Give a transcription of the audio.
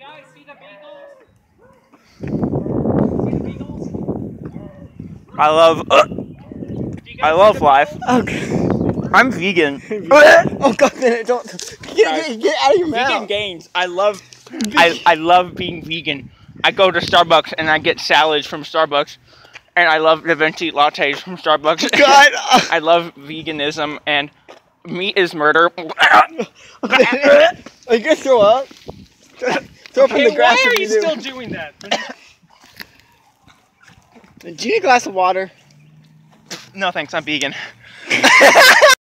Guys, see the beagles? See the beagles? I love life. Okay. I'm vegan. Oh god, don't get out of your mouth. Vegan gains. I love being vegan. I go to Starbucks and I get salads from Starbucks, and I love the venti lattes from Starbucks. God. I love veganism, and meat is murder. Are you gonna throw up? Throw up in the grass. Why are if you do. still doing that? Do you need a glass of water? No thanks, I'm vegan.